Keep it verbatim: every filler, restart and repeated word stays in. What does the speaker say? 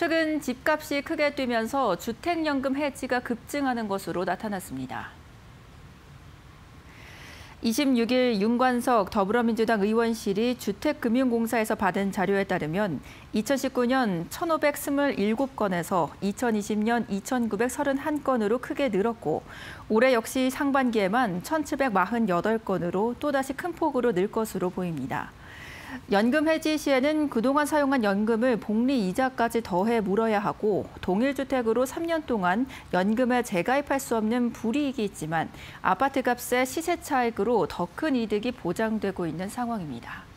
최근 집값이 크게 뛰면서 주택연금 해지가 급증하는 것으로 나타났습니다. 이십육 일 윤관석 더불어민주당 의원실이 주택금융공사에서 받은 자료에 따르면 이천십구 년 천오백이십칠 건에서 이천이십 년 이천구백삼십일 건으로 크게 늘었고 올해 역시 상반기에만 천칠백사십팔 건으로 또다시 큰 폭으로 늘 것으로 보입니다. 연금 해지 시에는 그동안 사용한 연금을 복리 이자까지 더해 물어야 하고 동일 주택으로 삼 년 동안 연금에 재가입할 수 없는 불이익이 있지만 아파트 값의 시세 차익으로 더 큰 이득이 보장되고 있는 상황입니다.